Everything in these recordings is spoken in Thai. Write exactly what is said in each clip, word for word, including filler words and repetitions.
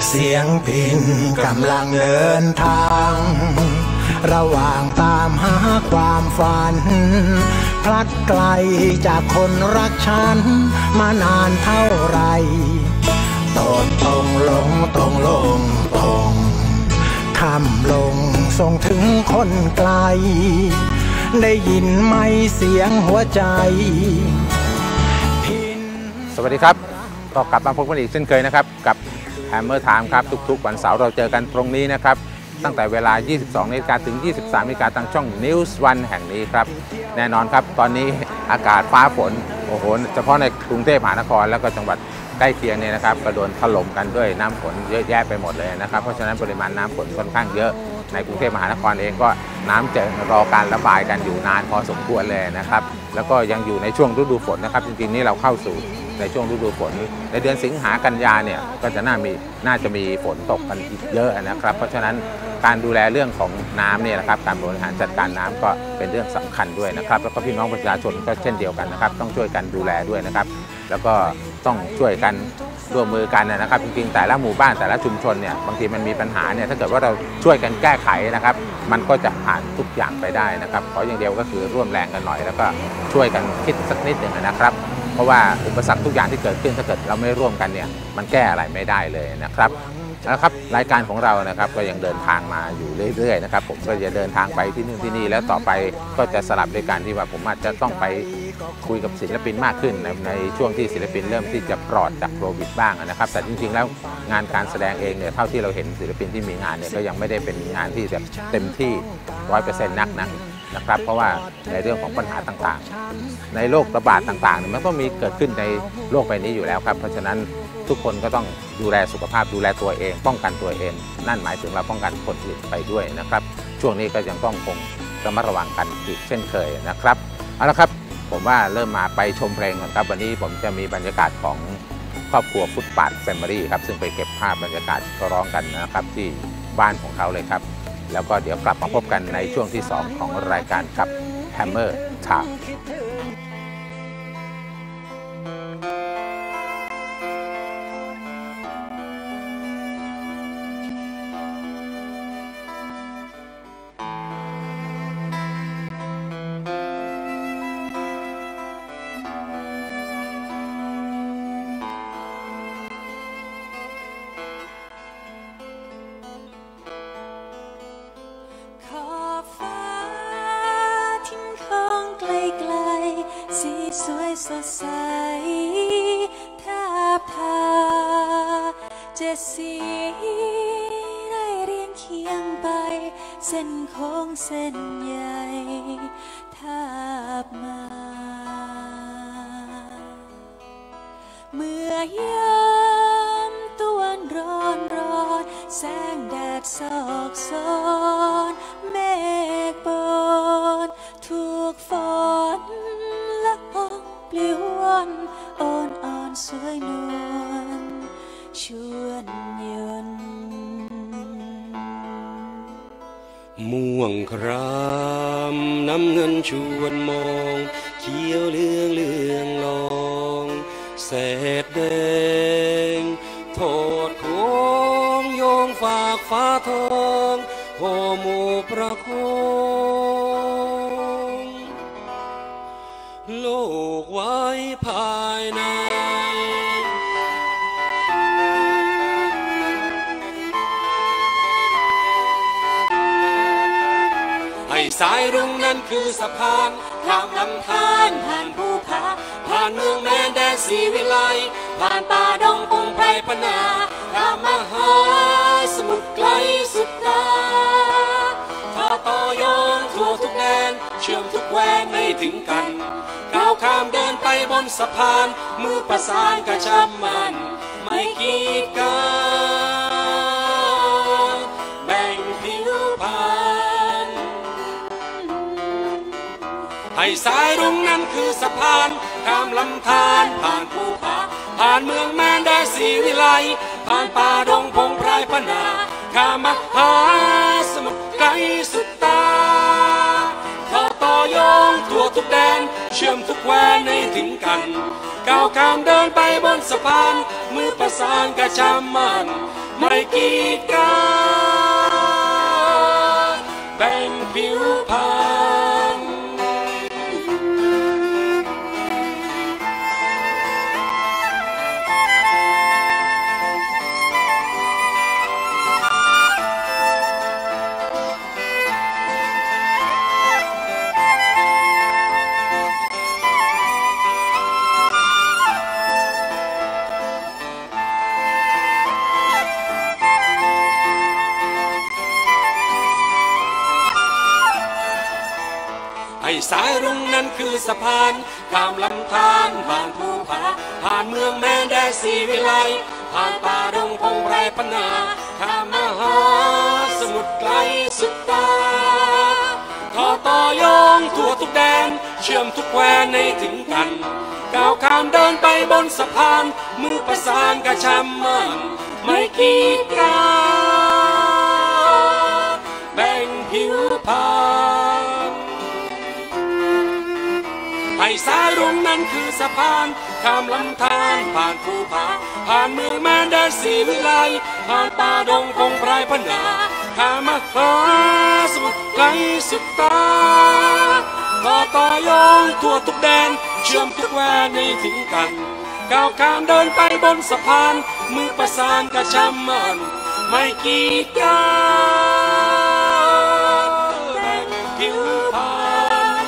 เสียงพิณกำลังเดินทางระหว่างตามหาความฝันพลัดไกลจากคนรักฉันมานานเท่าไรตรงตรงลงตรงลงตรงคำลงส่งถึงคนไกลได้ยินไหมเสียงหัวใจสวัสดีครับก็กลับมาพบกันอีกเช่นเคยนะครับกับ Hammer Time ครับทุกๆวันเสาร์เราเจอกันตรงนี้นะครับตั้งแต่เวลา ยี่สิบสองนาฬิกา ถึง ยี่สิบสามนาฬิกาทางช่อง News วันแห่งนี้ครับแน่นอนครับตอนนี้อากาศฟ้าฝนโอ้โหเฉพาะในกรุงเทพมหานครแล้วก็จังหวัดใกล้เคียงเนี่ยนะครับก็โดนถล่มกันด้วยน้ำฝนเยอะแยะไปหมดเลยนะครับเพราะฉะนั้นปริมาณน้ำฝนค่อนข้างเยอะในกรุงเทพมหานครเองก็น้ำจะรอการระบายกันอยู่นานพอสมควรเลยนะครับแล้วก็ยังอยู่ในช่วงฤดูฝนนะครับจริงๆนี่เราเข้าสู่ในช่วงฤดูฝนในเดือนสิงหากันยาเนี่ยก็จะน่ามีน่าจะมีฝนตกกันอีกเยอะนะครับเพราะฉะนั้นการดูแลเรื่องของน้ำเนี่ยนะครับการบริหารจัดการน้ำก็เป็นเรื่องสำคัญด้วยนะครับแล้วก็พี่น้องประชาชนก็เช่นเดียวกันนะครับต้องช่วยกันดูแลด้วยนะครับแล้วก็ต้องช่วยกันร่วมมือกันนะครับจริงๆแต่ละหมู่บ้านแต่ละชุมชนเนี่ยบางทีมันมีปัญหาเนี่ยถ้าเกิดว่าเราช่วยกันแก้ไขนะครับมันก็จะผ่านทุกอย่างไปได้นะครับขออย่างเดียวก็คือร่วมแรงกันหน่อยแล้วก็ช่วยกันคิดสักนิดหนึ่งนะครับเพราะว่าอุปสรรคทุกอย่างที่เกิดขึ้นถ้าเกิดเราไม่ร่วมกันเนี่ยมันแก้อะไรไม่ได้เลยนะครับแล้วครับรายการของเรานะครับก็ยังเดินทางมาอยู่เรื่อยๆนะครับผมก็จะเดินทางไปที่นู่นที่นี่แล้วต่อไปก็จะสลับด้วยการที่ว่าผมอาจจะต้องไปคุยกับศิลปินมากขึ้นในในช่วงที่ศิลปินเริ่มที่จะปลอดจากโควิดบ้างนะครับแต่จริงๆแล้วงานการแสดงเองเนี่ยเท่าที่เราเห็นศิลปินที่มีงานเนี่ยก็ยังไม่ได้เป็นงานที่แบบเต็มที่ ร้อยเปอร์เซ็นต์ นักนะนะครับเพราะว่าในเรื่องของปัญหาต่างๆในโรคระบาดต่างๆมันก็มีเกิดขึ้นในโลกใบนี้อยู่แล้วครับเพราะฉะนั้นทุกคนก็ต้องดูแลสุขภาพดูแลตัวเองป้องกันตัวเองนั่นหมายถึงเราป้องกันคนอื่นไปด้วยนะครับช่วงนี้ก็ยังต้องคงระมัดระวังกันอีกเช่นเคยนะครับเอาละครับผมว่าเริ่มมาไปชมเพลงกันครับวันนี้ผมจะมีบรรยากาศของครอบครัวฟุตบาทแฟมิลี่ครับซึ่งไปเก็บภาพบรรยากาศก็ร้องกันนะครับที่บ้านของเขาเลยครับแล้วก็เดี๋ยวกลับมาพบกันในช่วงที่สองของรายการกับ Hammer Time สวยสดใสแทบทาเจ็ดสีได้เรียงเคียงไปเส้นโค้งเส้นใหญ่แทบมาเมื่อยามตะวันร้อนร้อนแสงแดดซอกซ้อนเมฆบนถูกฝนปลิววันอ่อนอ่อนสวยนวลชวนยนม่วงครามน้ำเงินชวนมองเขียวเหลืองเหลืองลองแสดแดงทอดโค้งโยงฝากฟ้าทองโหโมประคองโลกไว้ภายในให้สายรุ้งนั้นคือสะพานข้ามลำธารผ่านภูผาผ่านเมืองแม่แดนศรีวิไลผ่านป่าดงพงไพรพนาข้ามมหาสมุทรไกลสุดตาถ้าต่อยงทั่วทุกแดนเชื่อมทุกแคว้นให้ถึงกันก้าวข้ามเดินไปบนสะพานมือประสานกระชับมันไม่กีดกันแบ่งผิวพรรณให้สายรุ้งนั้นคือสะพานข้ามลำธารผ่านภูผาผ่านเมืองแม่แดนศรีวิไลผ่านป่าดงพงไพรพนาข้ามมหาสมุทรไกลสุดตาถ้าต่อยงทั่วทุกแดนเชื่อมทุกแคว้นให้ถึงกันก้าวข้ามเดินไปบนสะพานมือประสานกระชับมันไม่กีดกันแบ่งผิวพรรณให้สายรุ้งนั้นคือสะพานข้ามลำธารผ่านภูผาผ่านเมืองแม่แดนศรีวิไลผ่านป่าดงพงไพรพนาข้ามมหาสมุทรไกลสุดตาทอต่อยงทั่วทุกแดนเชื่อมทุกแคว้นให้ถึงกันก้าวข้ามเดินไปบนสะพานมือประสานกระชับมันไม่กีดกันแบ่งผิวพรรณให้สายรุ้งนั้นคือสะพานข้ามลำธารผ่านภูผาผ่านเมืองแม่แดนศรีวิไลผ่านป่าดงพงไพรพนาข้ามมหาสมุทรไกลสุดตาต่อต่อยงทั่วทุกแดนเชื่อมทุกแคว้นให้ถึงกันก้าวข้ามเดินไปบนสะพานมือประสานกระชับมันไม่กีดกันแบ่งผิวพรรณ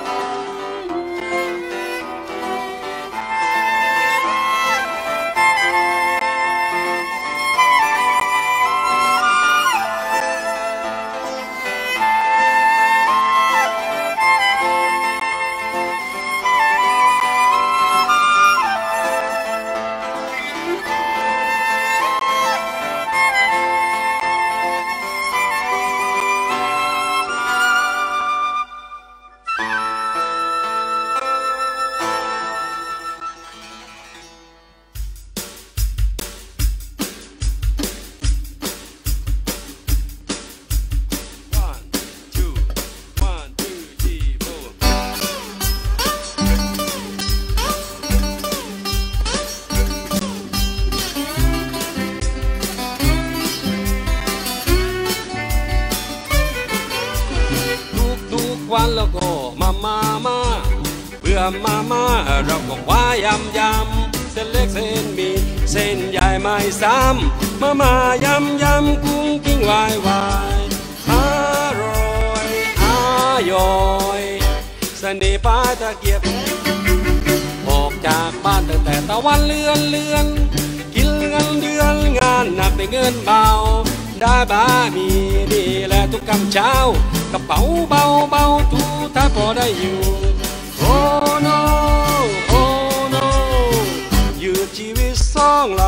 วันแล้วก็มามามาเพื่อมามาเราก็ว่ายำยำเส้นเล็กเส้นหมี่เส้นใหญ่ไม่ซ้ำมามายำยำกุ้งกิ้งวายวายอร่อยอร่อยเสน่ห์ปลายตะเกียบออกจากบ้านตั้งแต่ตะวันเลือนเลือนกินเงินเดือนงานหนักแต่เงินเบาได้บะหมี่นี่แหละทุกคำเช้ากระเป๋าเบาเบาทูถ้าพอได้อยู่โอ้โนโอ้โนยืดชีวิตสองเรา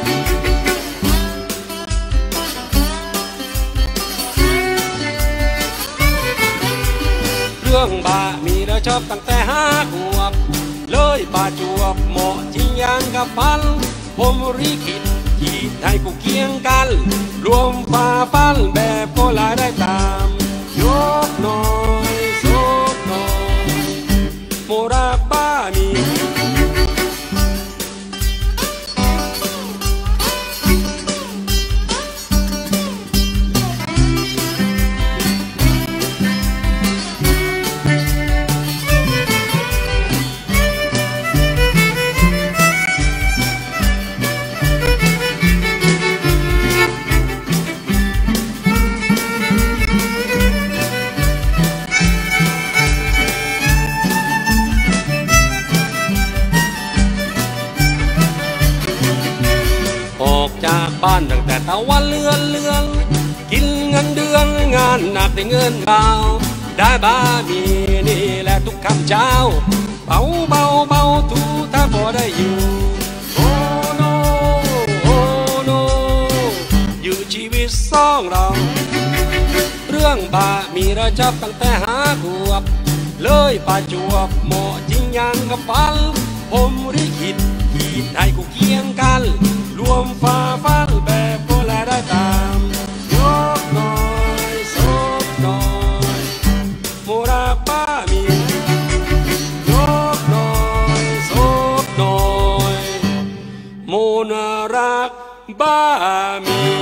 เรื่องบะหมี่เราชอบตั้งแต่ห้าขวบเลยบาจวบเหมาะจริงยังกับฟันผมริขิตขีดให้กูเคียงกันรวมฝ่าฟันแบบก็ลายได้ตามยกหน่อยโซกหน่อยโมรักบ้ามีจากบ้านตั้งแต่ตะวันเลือนเลือนกินเงินเดือนงานหนักแต่เงินเบาได้บะหมี่นี่แหละทุกคำเช้าเบาเบาเบาทูถ้าพอได้อยู่โอ้โนโอ้โนอยู่ชีวิตสองเราเรื่องบะหมี่เราชอบตั้งแต่หาขวบเลยประจวบเหมาะจริงยังกับฟันผมริขิตขีดให้กูเคียงกันรวมฝ่าฟันแบบโบราณได้ตามยกหน่อยโซกหน่อยโมราบ้ามียกหน่อยโซกหน่อยโมนารักบ้ามี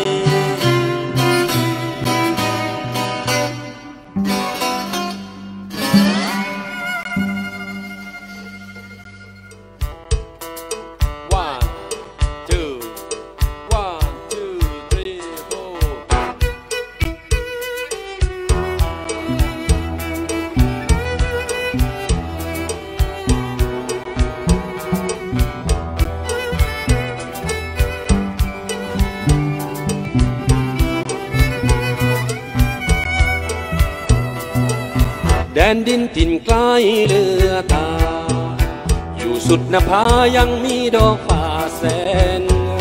ผ่นดินถิ่นใกล้เลือตาอยู่สุดนภายังมีดอกฟ้าแสน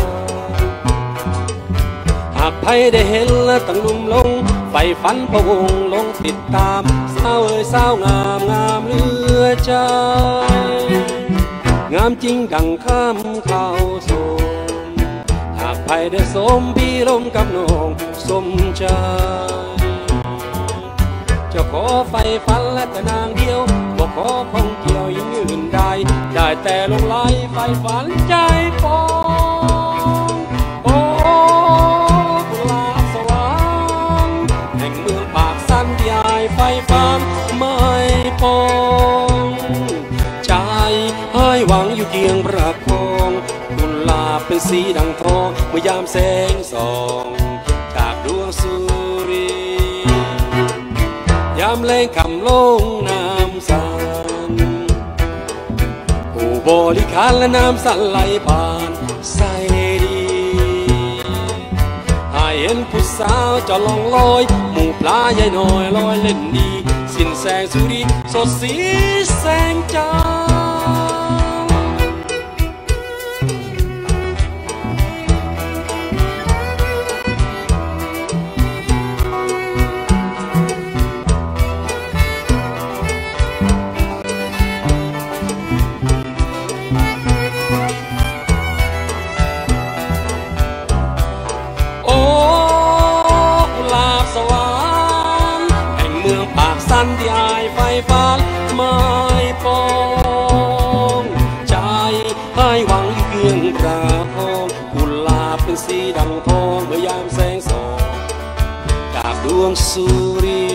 หากใครได้เห็นและตั้งลุ่มลงไฟฝันพะวงลงติดตามสาวเอ๋ยสาวงามงามเลือใจงามจริงดังข้ามเข้าโซนหากใครได้สมพี่ลมกับน้องสมใจจะขอไฟฝันและแต่นางเดียวบอกขอคงเกี่ยวยิ่งอื่นได้ได้แต่ลงไหลไฟฝันใจฟองโอ้กุหลาบสวรรค์แห่งเมืองปากสันที่อายไฟฝันไม่ปองใจให้หวังอยู่เคียงประคองกุหลาบเป็นสีดังทองเมื่อยามแสงส่องจากดวงสุริยามแรงคำลงน้ำสันผู้บริการและน้ำสันไหลผ่านใสดีให้เห็นผู้สาวจะลองลอยหมู่ปลาใหญ่น้อยลอยเล่นดีสิ้นแสงสุริสดสีแสงจันทร์ที่อายไฟฝันไม่ปองใจให้หวังเกื้องกราพองกุหลาบเป็นสีดังทองเมื่อยามแสงส่องจากดวงสุริ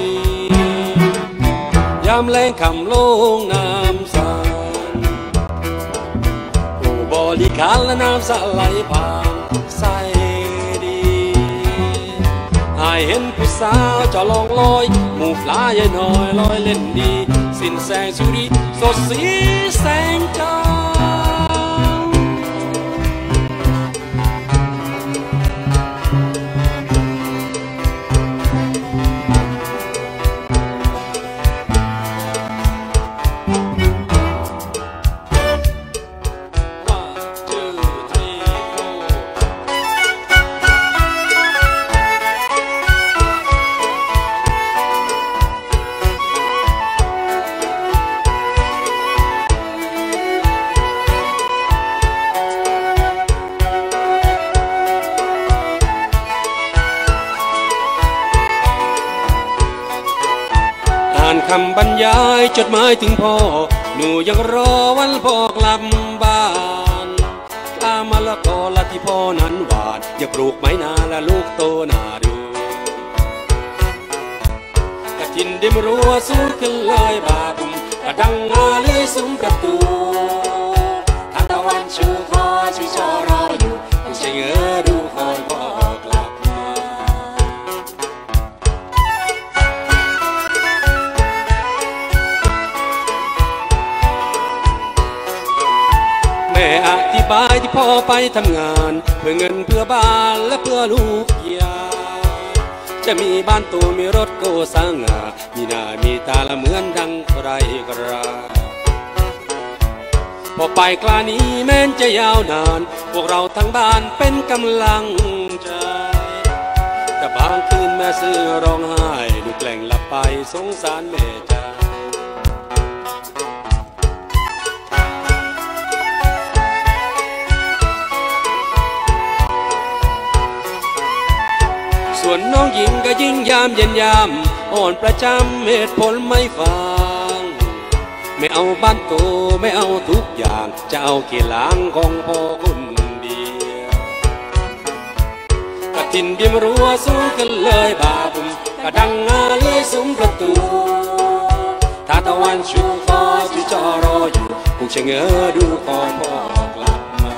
ยามแรงคำลงน้ำสันผู้บริการและน้ำสะไหลผ่านใสดีให้เห็นผู้สาวจะลองลอยหมู่ปลาใหญ่น้อยลอยเล่นดีสิ้นแสงสุริสดสีแสงจันทร์คำบรรยายจดหมายถึงพ่อหนูยังรอวันพ่อกลับบ้านกล้ามะละกอละที่พ่อนั้นหวานอย่าปลูกไม้นาและลูกโตนาดูกระถินเดิมรัวสูงขึ้นเลยบาบุมกระดังงาเลยซุ้มประตูทานตะวันชูคอชูจอรออยู่คงจะเงื้อดูคอยพ่อกลับแม่อธิบายที่พ่อไปทำงานเพื่อเงินเพื่อบ้านและเพื่อลูกยาจะมีบ้านตัวมีรถโกสร้างงามีหน้ามีตาละเหมือนดังใครกระพอไปกลานี้แม้นจะยาวนานพวกเราทั้งบ้านเป็นกำลังใจแต่บางคืนแม่ซื้อร้องไห้ดูแกล้งหลับไปสงสารแม่จ้าส่วนน้องหญิงก็ยิ่งยามเย็นยามอ่อนประจำเหตุผลไม่ฟังไม่เอาบ้านโตไม่เอาทุกอย่างจะเอาเกล้างของพ่อคนเดียวกระถินดิมรัวสู้กันเลยบาบุมกระดังงาเลยซุ้มประตูถ้าตะวันชูฟ้าชูจอรออยู่คงจะเงื้อดูคอยพ่อกลับมา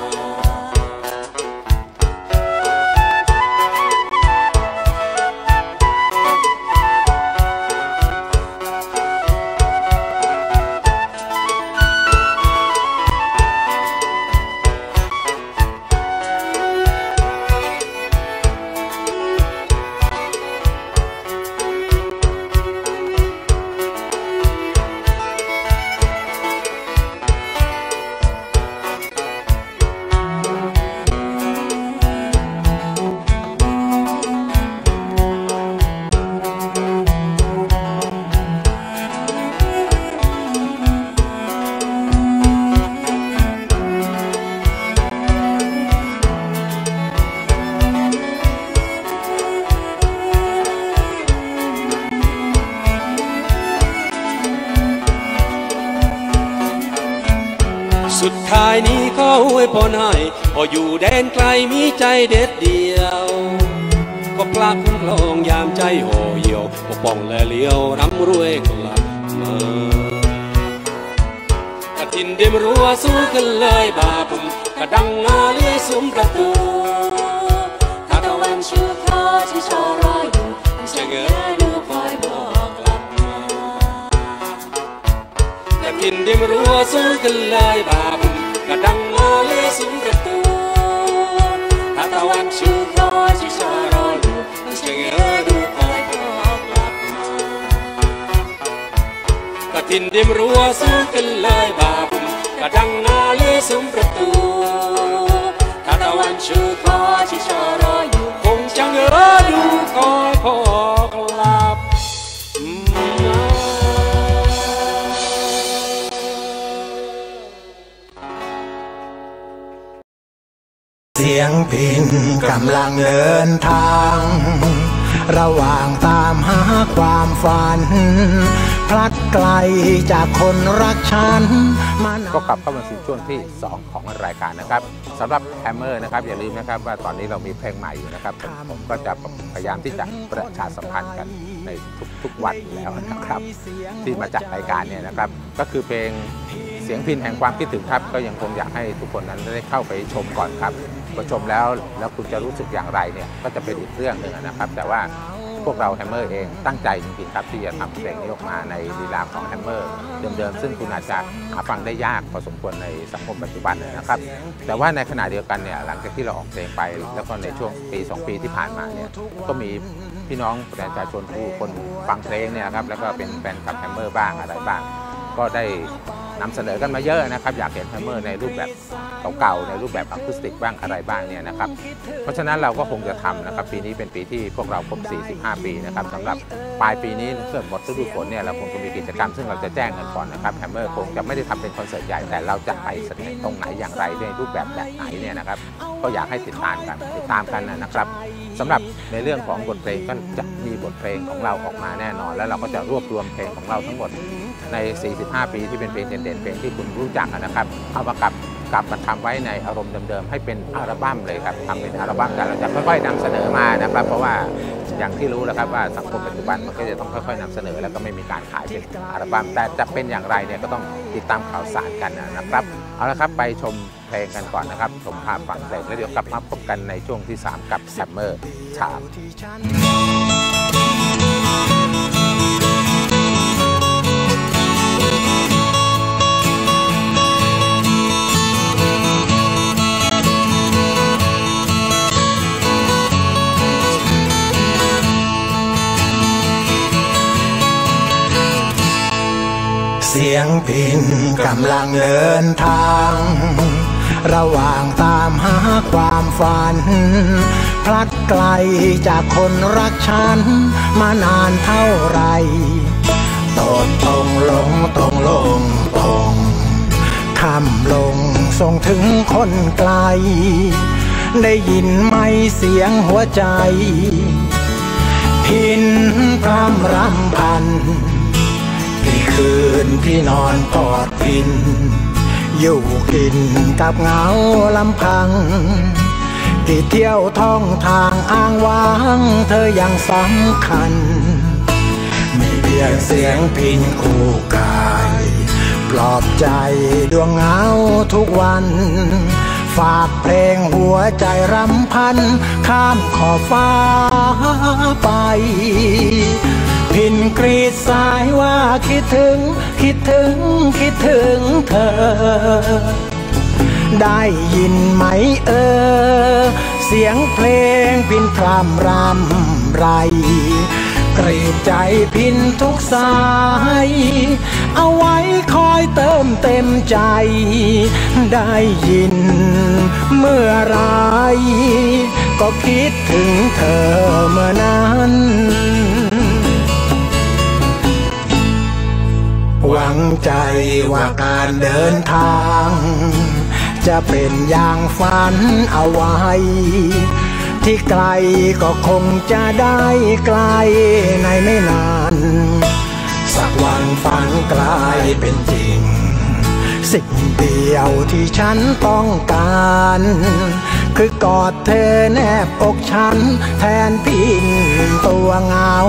สุดท้ายนี้ก็อวยพรให้พออยู่แดนไกลมีใจเด็ดเดียวก็ปลาคุ้มครองยามใจห่อเหี่ยวปกป้องและเลี้ยวร่ำรวยกลับมากระถินเดิมรัวสู้กันเลยบาปุ่มกระดังงาเลี้ยซุ้มประตูถ้าตะวันชื่อคอที่ชอรออยู่จะเงยดูคอยบอกกลับมากระถินเดิมรัวสู้กันเลยบาปุ่มกระดังงาเลี้ยซุ้มประตูถ้าตะวันชื่อคอที่ชอรออยู่จะเงยดูคอยบอกกลับมากระถินเดิมรัวสู้กันเลยบาปุ่มกระดังงาเลี้ยซุ้มประตูถ้าตะวันชื่อคอที่ชอรออยู่คงจะเงยดูคอยพอกลับเสียงพิณกำลังเดินทางระหว่างตามหาความฝันพลัดไกลจากคนรักฉันก็กลับเข้ามาสู่ช่วงที่สองของรายการนะครับสำหรับแฮมเมอร์นะครับอย่าลืมนะครับว่าตอนนี้เรามีเพลงใหม่อยู่นะครับผมก็จะพยายามที่จะประชาสัมพันธ์กันในทุกๆวันแล้วนะครับที่มาจากรายการเนี่ยนะครับก็คือเพลงเสียงพิณแห่งความคิดถึงครับก็ยังคงอยากให้ทุกคนนั้นได้เข้าไปชมก่อนครับพอชมแล้วแล้วคุณจะรู้สึกอย่างไรเนี่ยก็จะเป็นอีกเรื่องหนึ่งนะครับแต่ว่าพวกเราแฮมเมอร์เองตั้งใจจริงๆครับที่จะทำเพลงนี้ออกมาในลีลาของแฮมเมอร์เดิมๆซึ่งคุณอาจจะหาฟังได้ยากพอสมควรในสังคมปัจจุบันนะครับแต่ว่าในขณะเดียวกันเนี่ยหลังจากที่เราออกเพลงไปแล้วก็ในช่วงปีสองปีที่ผ่านมาเนี่ยก็มีพี่น้องประชาชนผู้คนฟังเพลงเนี่ยครับแล้วก็เป็นแฟนคลับแฮมเมอร์บ้างอะไรบ้างก็ได้นำเสนอกันมาเยอะนะครับอยากเห็นแฮมเมอร์ในรูปแบบเก่าๆในรูปแบบอะคูสติกบ้างอะไรบ้างเนี่ยนะครับเพราะฉะนั้นเราก็คงจะทำนะครับปีนี้เป็นปีที่พวกเราครบสี่สิบห้าปีนะครับสำหรับปลายปีนี้เมื่อหมดฤดูฝนเนี่ยเราคงจะมีกิจกรรมซึ่งเราจะแจ้งกันก่อนนะครับแฮมเมอร์คงจะไม่ได้ทำเป็นคอนเสิร์ตใหญ่แต่เราจะไปแสดงตรงไหนอย่างไรในรูปแบบแบบไหนเนี่ยนะครับก็อยากให้ติดตามกันติดตามกันนะครับสำหรับในเรื่องของบทเพลงก็จะมีบทเพลงของเราออกมาแน่นอนแล้วเราก็จะรวบรวมเพลงของเราทั้งหมดในสี่สิบห้าปีที่เป็นเพลงเด่นๆเพลงที่คุณรู้จักนะครับเอามากลับกลับมาทำไว้ในอารมณ์เดิมๆให้เป็นอัลบั้มเลยครับทำเป็นอัลบั้มแต่เราจะค่อยๆนำเสนอมานะครับเพราะว่าอย่างที่รู้แล้วครับว่าสังคมปัจจุบันมันก็จะต้องค่อยๆนำเสนอแล้วก็ไม่มีการขายเป็นอัลบั้มแต่จะเป็นอย่างไรเนี่ยก็ต้องติดตามข่าวสารกันนะครับเอาละครับไปชมเพลงกันก่อนนะครับชมภาพฟังเพลงแล้วเดี๋ยวกลับมาพบกันในช่วงที่สามกับแฮมเมอร์ถามเสียงพิณกำลังเดินทางระหว่างตามหาความฝันพลัดไกลจากคนรักฉันมานานเท่าไรตรงตรงลงตรงลงตรงคำลงส่งถึงคนไกลได้ยินไหมเสียงหัวใจพิณพร่ำรำพันที่คืนพี่นอนกอดพิณอยู่กินกับเงาลำพังที่เที่ยวท่องทางอ้างว้างเธอยังสำคัญมีเพียงเสียงพิณคู่กายปลอบใจดวงเหงาทุกวันฝากเพลงหัวใจรำพันข้ามขอบฟ้าไปพิณกรีดสายว่าคิดถึงคิดถึงคิดถึงเธอได้ยินไหมเออเสียงเพลงพิณพร่ำรำไรกรีดใจพิณทุกสายเอาไว้คอยเติมเต็มใจได้ยินเมื่อไรก็คิดถึงเธอเมื่อนั้นหวังใจว่าการเดินทางจะเป็นอย่างฝันเอาไว้ที่ไกลก็คงจะได้ไกลในไม่นานสักวันฝันกลายเป็นจริงสิ่งเดียวที่ฉันต้องการคือกอดเธอแนบอกฉันแทนพินตัวเหงา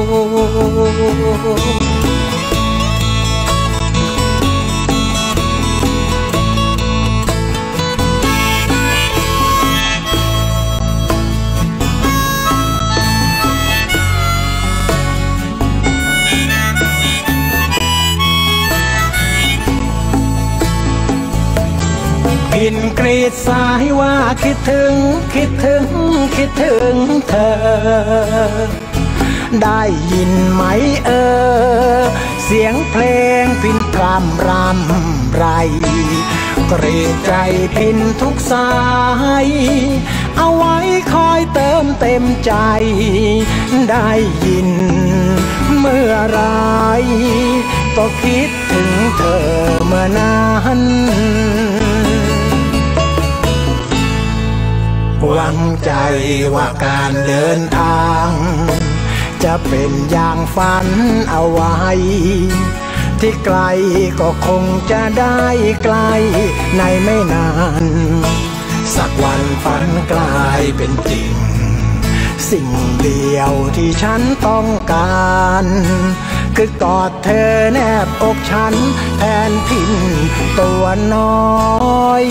พินกรีดสายว่าคิดถึงคิดถึงคิดถึงเธอได้ยินไหมเออเสียงเพลงพินพรำรำไรกรีดใจพินทุกสายเอาไว้คอยเติมเต็มใจได้ยินเมื่อไรก็คิดถึงเธอเมื่อนั้นหวังใจว่าการเดินทางจะเป็นอย่างฝันเอาไว้ที่ไกลก็คงจะได้ไกลในไม่นานสักวันฝันกลายเป็นจริงสิ่งเดียวที่ฉันต้องการคือกอดเธอแนบอกฉันแทนพินตัวน้อย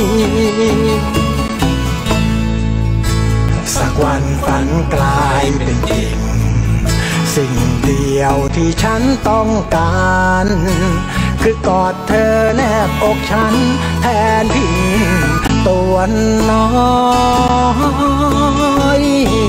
สักวันฝันกลายเป็นจริงสิ่งเดียวที่ฉันต้องการคือกอดเธอแนบอกฉันแทนพินตัวน้อย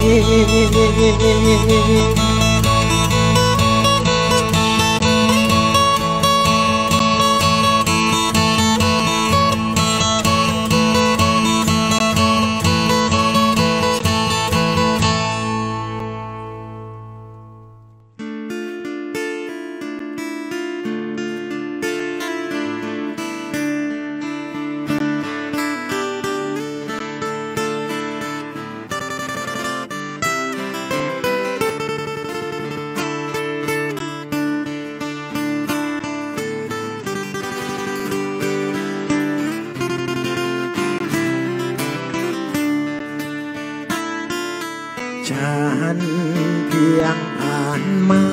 ฉันเพียงอ่านมา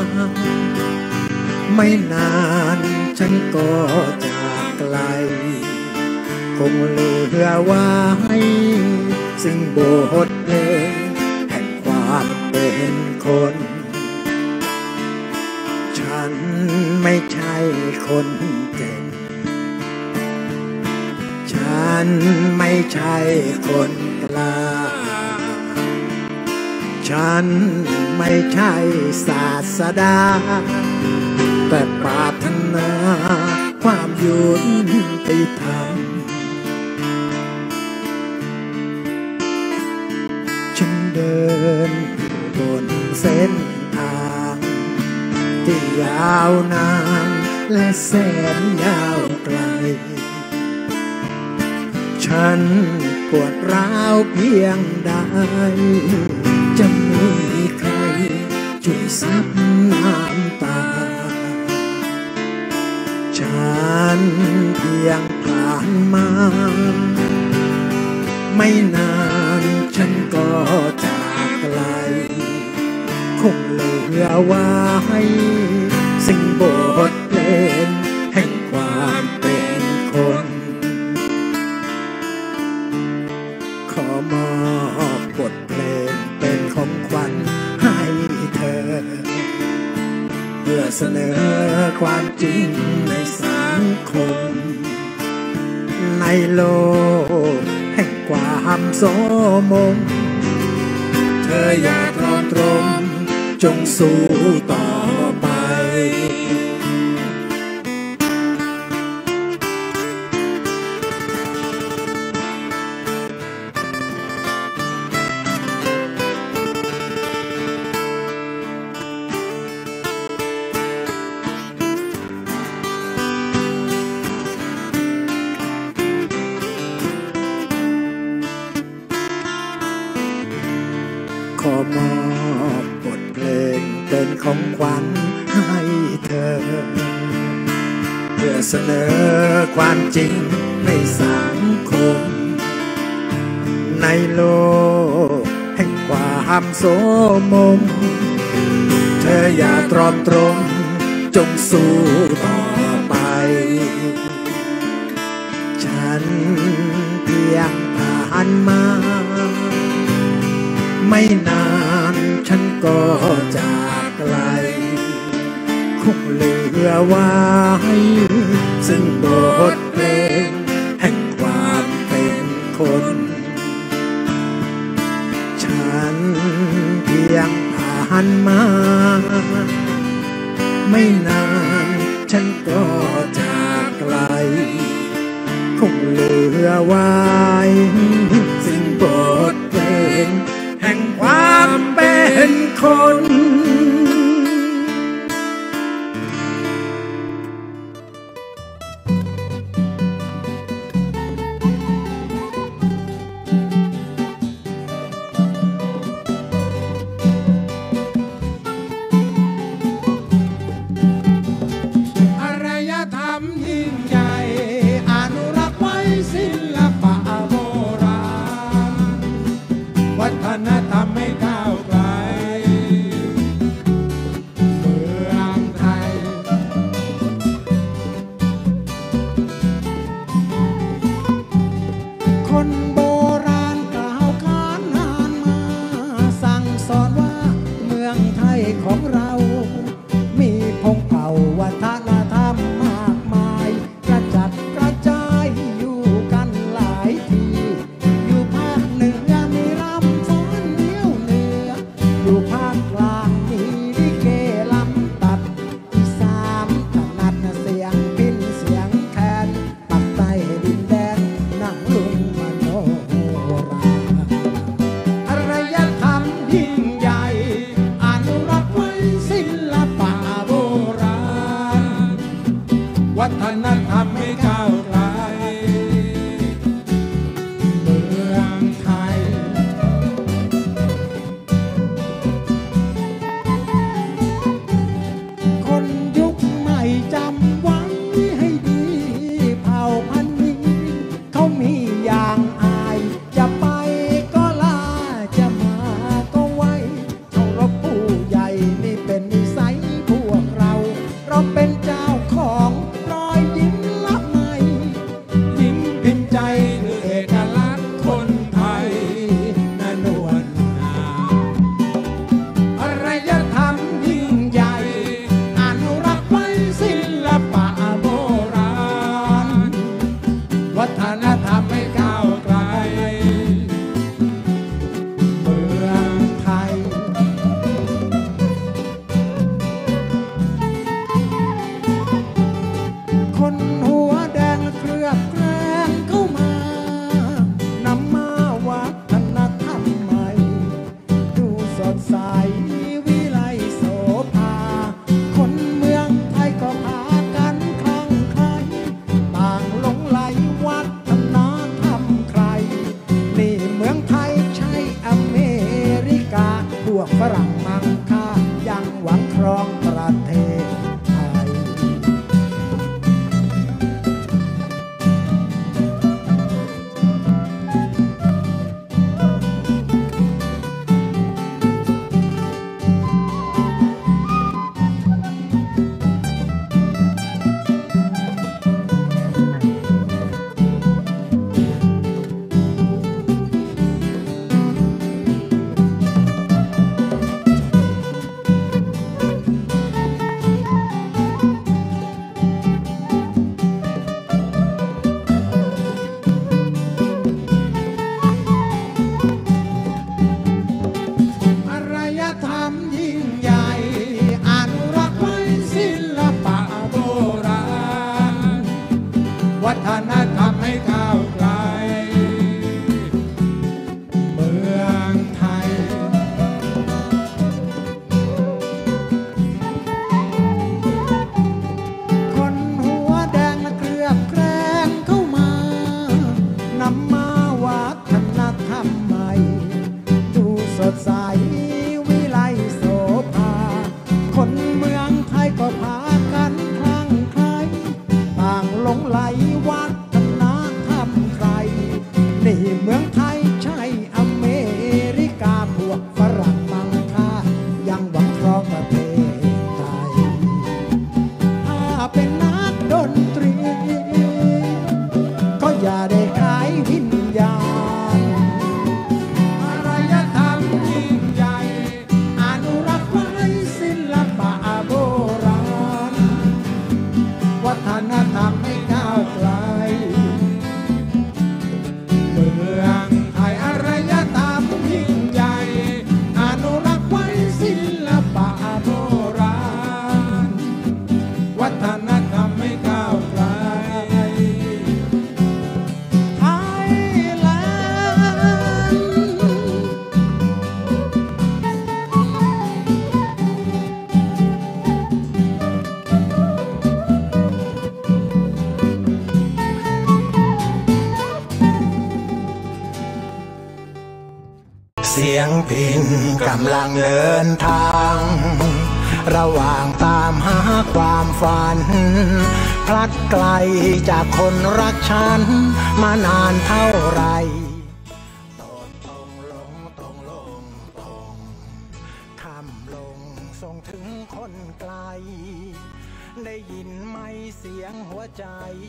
ไม่นานฉันก็จากไกลคงเหลือไว้ซึ่งบทเพลงแห่งความเป็นคนฉันไม่ใช่คนเก่งฉันไม่ใช่คนกล้าฉันไม่ใช่ศาสดาแต่ปรารถนาความยุติธรรมฉันเดินบนเส้นทางที่ยาวนานและแสนยาวไกลฉันปวดร้าวเพียงใดจะไม่มีใครช่วยซับน้ำตาฉันเพียงผ่านมาไม่นานฉันก็จากไกลคงเหลือไว้สิ่งบทเพลงแห่งความเป็นคนขอมอบบทเพลงเป็นของขวัญให้เธอเพื่อเสนอความจริงในสังคมในโลกแห่งความโสมมเธออย่าทอดตรมจงสู้ต่อไปขอมอบบทเพลงเป็นของขวัญให้เธอพื่อเสนอความจริงในสังคมในโลกแห่งความโสมมเธออย่าตรอมตรมจงสู้ต่อไปฉันเพียงผ่านมาไม่นานฉันก็จากไกลคงเหลือไว้ซึ่งบทเพลงแห่งความเป็นคนฉันเพียงผ่านมาไม่นานฉันก็จากไกลคงเหลือไว้ซึ่งบทเพลงแห่งความเป็นคนสียงพิณกำลังเดินทางระหว่างตามหาความฝันพลัดไกลจากคนรักฉันมานานเท่าไรตรงตรงลงตรงลงตรงคำลงส่งถึงคนไกลได้ยินไหมเสียงหัวใจ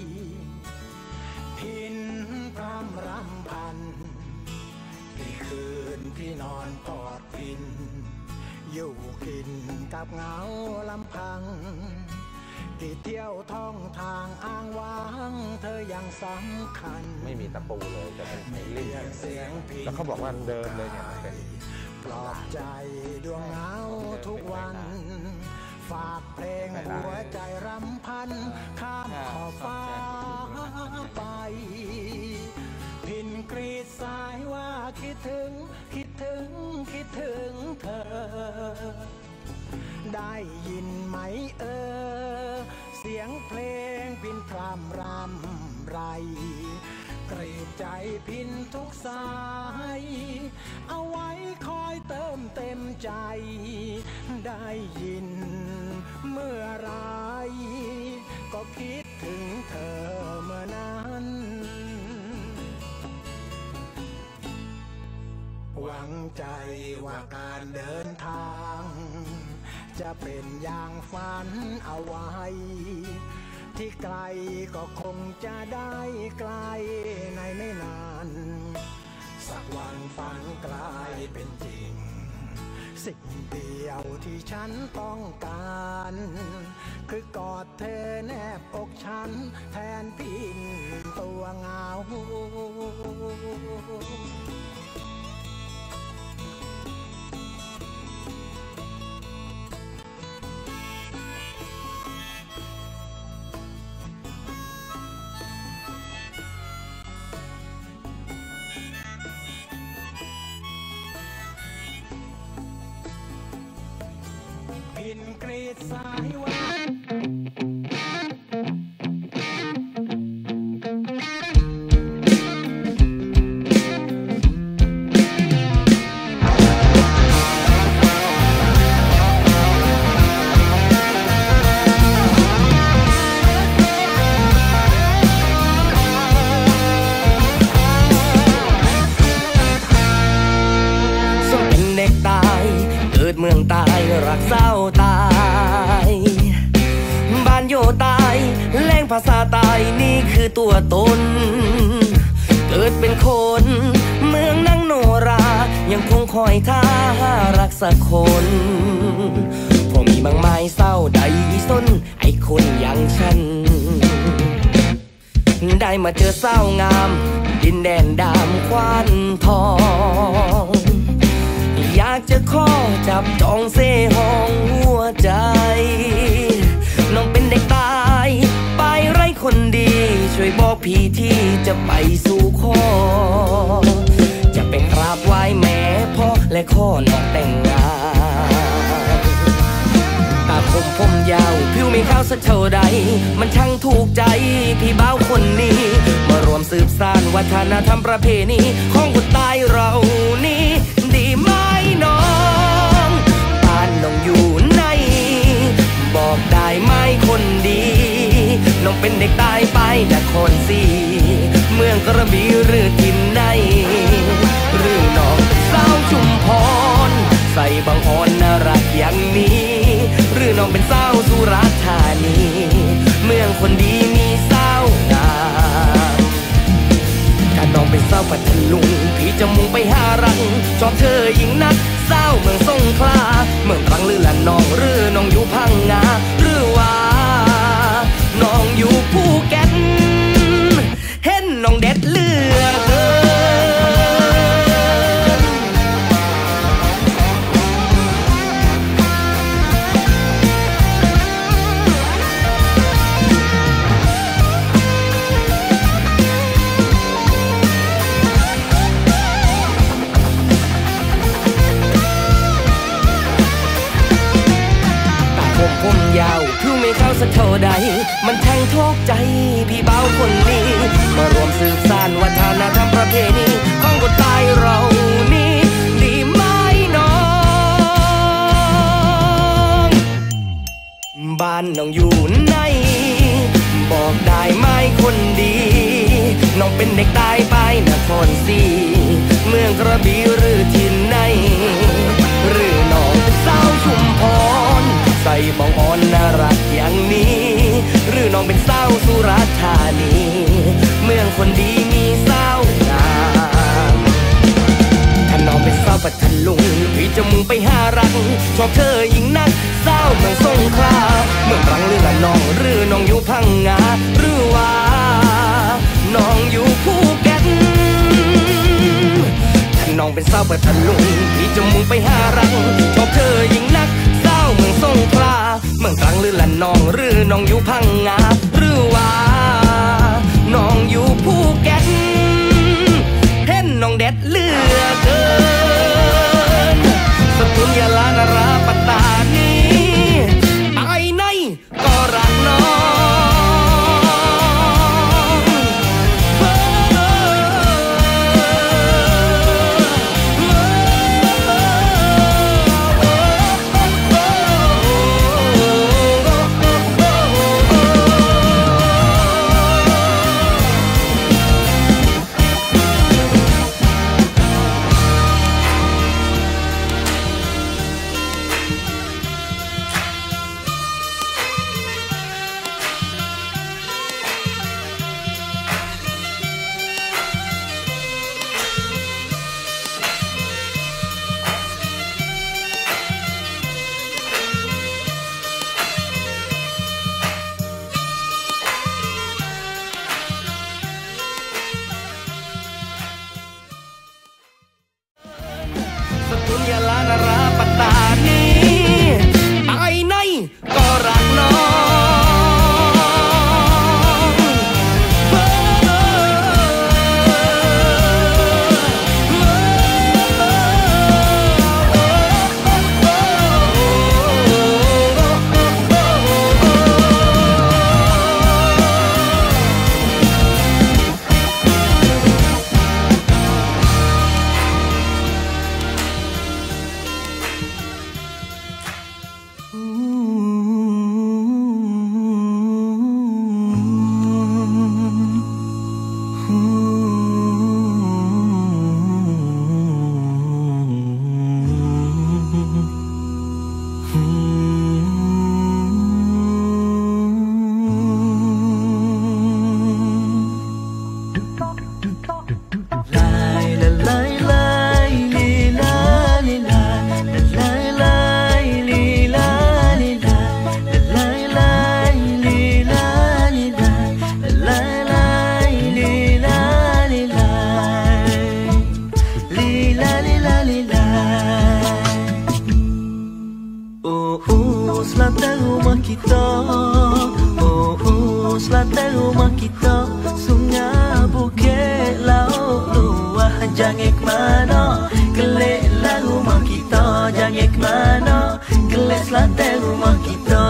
พินพรำรำพันที่คืนพี่นอนกอดพินอยู่กินกับเงาลำพังที่เที่ยวท่องทางอ้างว้างเธอยังสำคัญไม่มีตะปูเลยจะเป็นเรียกเสียงพินแล้วเขาบอกว่าเดินเลยเนี่ยเป็นปลอบใจดวงเงาทุกวันฝากเพลงหัวใจรำพันข้ามขอบฟ้าไปพินกรีดสายว่าคิดถึงคิดถึงคิดถึงเธอได้ยินไหมเออเสียงเพลงพินพรำรำไรกรีดใจพินทุกสายเอาไว้คอยเติมเต็มใจได้ยินเมื่อไรก็คิดถึงเธอเมื่อนั้นหวังใจว่าการเดินทางจะเป็นอย่างฝันเอาไว้ที่ไกลก็คงจะได้ไกลในไม่นานสักวันฝันกลายเป็นจริงสิ่งเดียวที่ฉันต้องการคือกอดเธอแนบอกฉันแทนพินตัวเงาพินกรีดสายว่าเมืองตายรักเศร้าตายบ้านโยตายแรงภาษาตายนี่คือตัวตนเกิดเป็นคนเมืองนางโนรายังคงคอยท่ารักสักคนพอมีบางไม้เศร้าใดส้นไอ้คนอย่างฉันได้มาเจอเศร้างามดินแดนดำควันทองอยากจะขอจับจองเสห้องหัวใจน้องเป็นเด็กตายไปไร้คนดีช่วยบอกพี่ที่จะไปสู่ขอจะเป็นกราบไหว้แม่พ่อและขอน้องแต่งงานตาคมผมยาวผิวไม่ขาวสักเท่าใดมันช่างถูกใจพี่บ่าวคนนี้มารวมสืบสานวัฒนธรรมประเพณีของคนใต้เรานี้ดีไหมน้องบ้านน้องอยู่ไหนบอกได้ไหมคนดีน้องเป็นเด็กตายไปนครศรีเมืองกระบี่หรือทินไหนหรือน้องสาวชุมพรใส่บางอ่อนน่ารักอย่างนี้หรือน้องเป็นสาวสุราษฎร์ธานีเมืองคนดีมีสาวงามถ้าน้องเป็นสาวพัทลุงพี่จะมุ่งไปหารังชอบเธอยิ่งนักสาวเมืองสงขลาเมืองตรังหรือละน้องหรือน้องอยู่พังงาหรือว่าน้องอยู่ภูเก็ตเห็นน้องเด็ดเลือเกินผมยาวผิวไม่ขาวสักเท่าใดมันแทงทุกใจพี่เบาคนนี้มารวมสืบสานวัฒนธรรมประเพณีของคนใต้เรานี้ดีไหมานน้องอยู่ไหนบอกได้ไหมคนดีน้องเป็นเด็กใต้ไปนครศรีเมืองกระบี่หรือที่ไหนหรือน้องเป็นสาวชุมพรใส่บองอ่อนน่ารักอย่างนี้หรือน้องเป็นสาวสุราษฎร์ธานีเมืองคนดีมีสาวงามถ้าน้องเป็นสาวปัทลุงพี่จะมุ่งไปหารักชอบเธอยิ่งนักสาวเมืองสงขลาเมืองตรังหรือละน้องหรือน้องอยู่พังงาหรือว่าน้องอยู่ภูเก็ตถ้าน้องเป็นสาวปัทลุงพี่จะมุ่งไปหารักชอบเธอยิ่งนักสาวเมืองสงขลาเมืองตรังหรือละน้องหรือน้องอยู่พังงาหรือว่าน้องอยู่ภูเก็ตเห็นน้องเด็ดเหลือเกินสกุลยาลานราปัตตานีไปไหนก็รักน้องยาลานราปัตตานีไปไหนก็รักน้องSelatan rumah kita, oh oh selatan rumah kita, sungai bukit laut luah jangan ke mana, keleklah rumah kita jangan ke mana, kelek selatan rumah kita.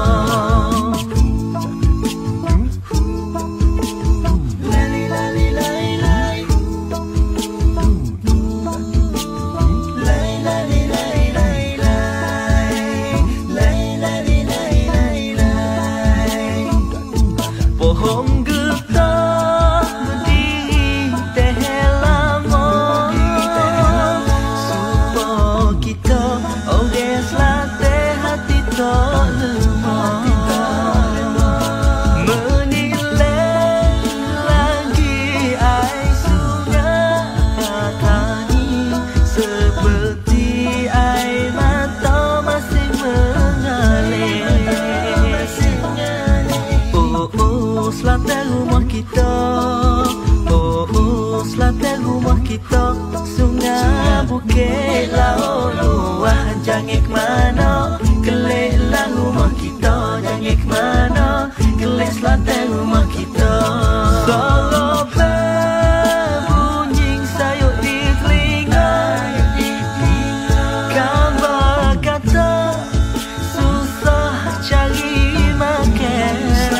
Kita sungai bukit laut luah jangan ke mana, keleklah rumah kita jangan ke mana, kelek selatan rumah kita. Solo berbunyi sayup di telinga, kabar kata susah cari makan,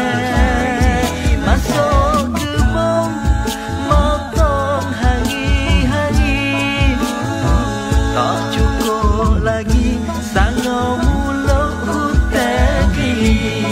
masuk kebun motong hari-hari, tak cukup lagi sanggup mulut hutang.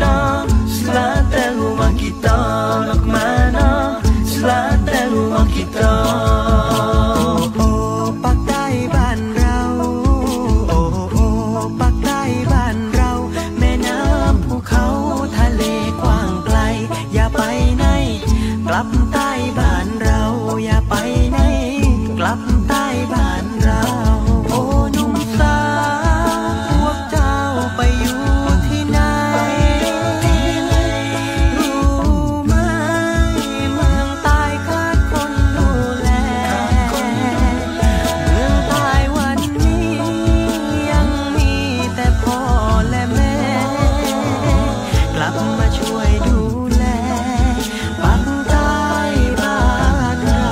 mana, selatan rumah kita. Nak mana, selatan rumah kita. Oh oh ปักใต้บ้านเราโอ้โอ้ปักใต้บ้านเราแม่น้ำภูเขาทะเลกว้างไกลอย่าไปไหนกลับใต้บ้านเราอย่าไปไหนกลับใต้บ้านเราโอ้หนุ่มสาวพวกเจ้าไปอยู่ที่ไหนรู้ไหมเมืองใต้ขาดคนดูแลเมืองใต้วันนี้ยังมีแต่พ่อและแม่กลับมาช่วยดูแลปักใต้บ้านเรา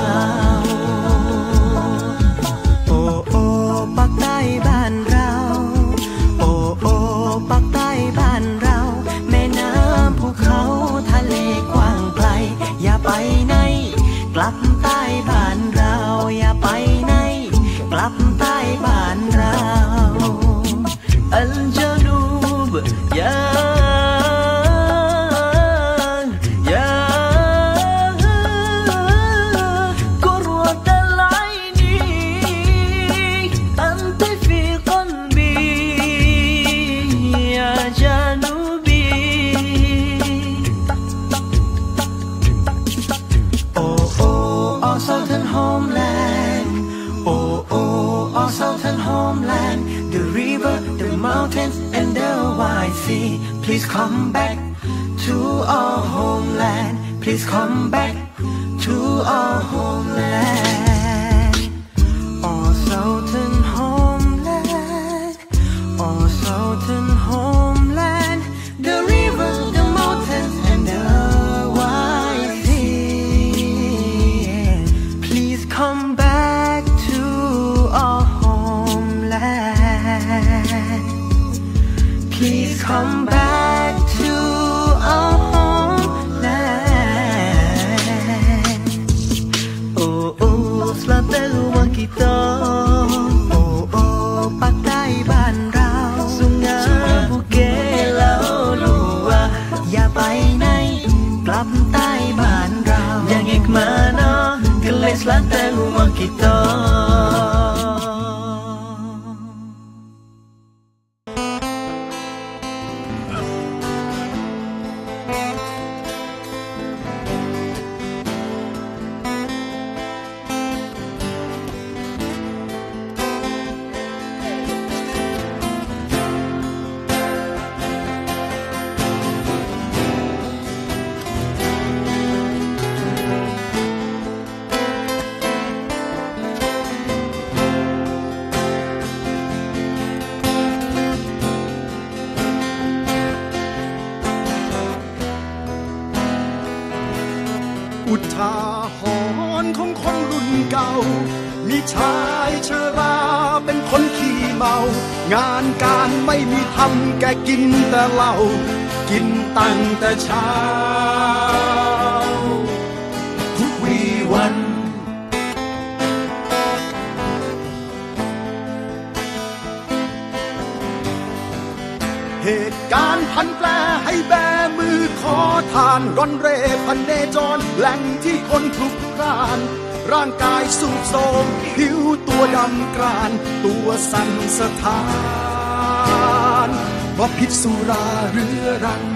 โอ้โอ้ปักใต้บ้านเราโอ้โอ้ปักใต้บ้านเราแม่น้ำภูเขาทะเลกว้างไกลอย่าไปไหนกลับใต้บ้านเราอย่าไปไหนกลับใต้บ้านเราอัลจานูบยาSouthern homeland, the river, the mountains, and the wide sea. Please come back to our homeland. Please come back to our homeland. Our southern homeland, our southern homeland, the river, the mountains, and the wide sea. Please come back to our Please come back to our homeland. Oh oh, selatan rumah kita. Oh oh, ปักใต้บ้านเราสุงาภูเก็ตแล้วลัวอย่าไปไหนกลับใต้บ้านเราyang ik mana, ke selatan rumah kita. อุทาหรณ์ของคนรุ่นเก่ามีชายชราเป็นคนขี้เมางานการไม่มีทำแกกินแต่เหล้ากินตั้งแต่เช้าทุกวีวันเหตุการณ์พันแปรให้แบมือขอทานร่อนเร่พันเนจรแหล่งที่คนพลุกพล่านร่างกายสูบโทรมผิวตัวดำกรานตัวสั่นสะท้านเพราะพิษสุราเรื้อรัง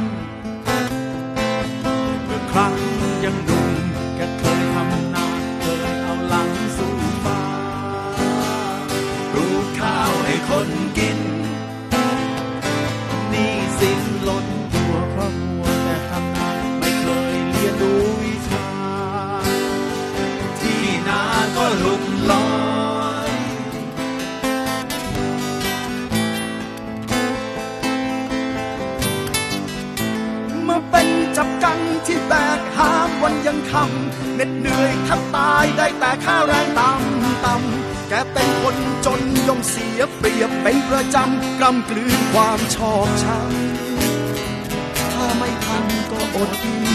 เมื่อครั้งยังหนุ่มแกเคยทำนาเคยเอาหลังสู่ฟ้าปลูกข้าวให้คนกินนี่สิ้นล้นตัวเพราะมัวแต่ทำนาไม่เคยเรียนรู้วิชาที่นาก็หลุดลอยมาเป็นจับกังที่แบกหามวันยังคำเหน็ดเหนื่อยแทบตายได้แต่ค่าแรงต่ำต่ำแกเป็นคนจนย่อมเสียเปรียบเป็นประจำกำกลืนความชอบช้ำถ้าไม่ทันก็อดกิน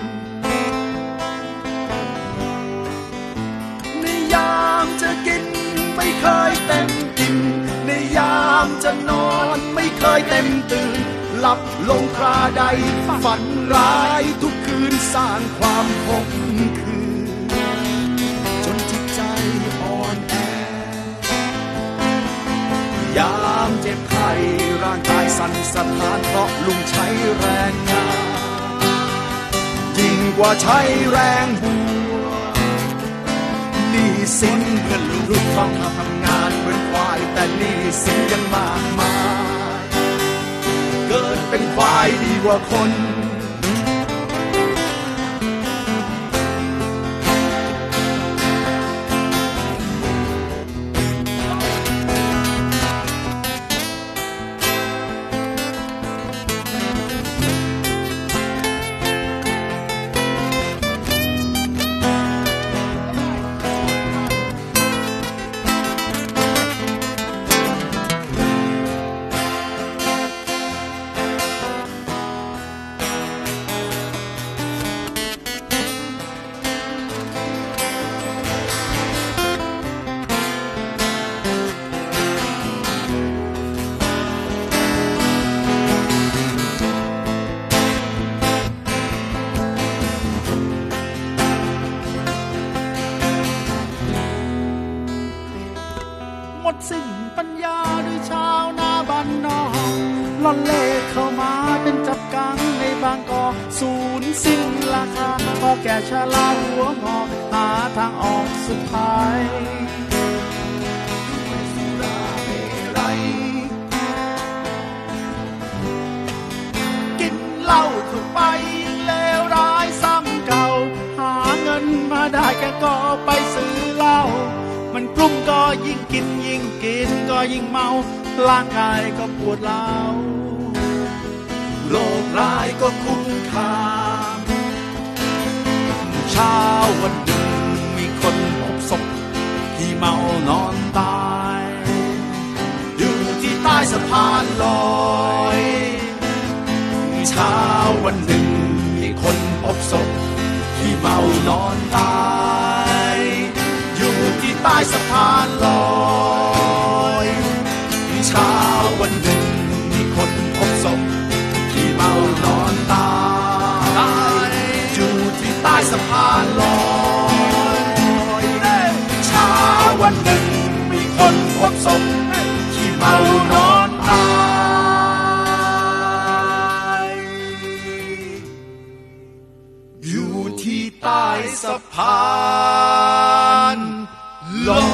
ในยามจะกินไม่เคยเต็มกินในยามจะนอนไม่เคยเต็มตื่นหลับลงคราใดฝันร้ายทุกคืนสร้างความขมขื่นจนจิตใจอ่อนแอยามเจ็บไข้ร่างกายสั่นสะท้านเพราะลุงใช้แรงงานยิ่งกว่าใช้แรงบัวหนี้สินเงินลูกต้องทำงานเหมือนควายแต่หนี้สินยังมากมายเกิดเป็นควายดีกว่าคนหมดสิ้นปัญญาด้วยชาวนาบ้านนอกล่อนเล่เข้ามาเป็นจับกังในบางกอกศูนย์สิ้นราคาพอแก่ชราหัวงอกหาทางออกสุดท้ายด้วยสุราเมรัยกินเหล้าเข้าไปเลวร้ายซ้ำเก่าหาเงินมาได้แค่ก็ไปซื้อเหล้ามันกลุ้มก็ยิ่งกินยิ่งกินก็ยิ่งเมาร่างกายก็ปวดร้าวโรคร้ายก็คุ้มค่าเช้าวันหนึ่งมีคนพบศพที่เมานอนตายอยู่ที่ใต้สะพานลอยเช้าวันหนึ่งมีคนพบศพที่เมานอนตายอยู่ที่ใต้สะพานลอยเช้าวันหนึ่งมีคนพบศพที่เมานอนตายอยู่ที่ใต้สะพานลอยเช้าวันหนึ่งมีคนพบศพที่เมานอนตายอยู่ที่ใต้สะพานลอย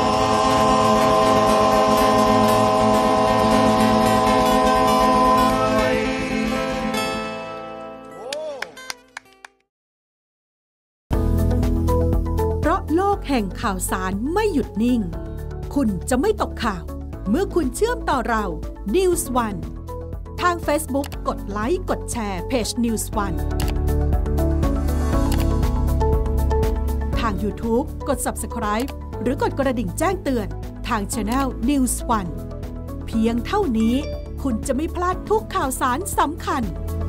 เพราะโลกแห่งข่าวสารไม่หยุดนิ่งคุณจะไม่ตกข่าวเมื่อคุณเชื่อมต่อเรา News วัน ทาง Facebook กดไลค์กดแชร์เพจ News วัน ทาง YouTube กด Subscribe หรือกดกระดิ่งแจ้งเตือนทาง Channel News วัน เพียงเท่านี้คุณจะไม่พลาดทุกข่าวสารสำคัญ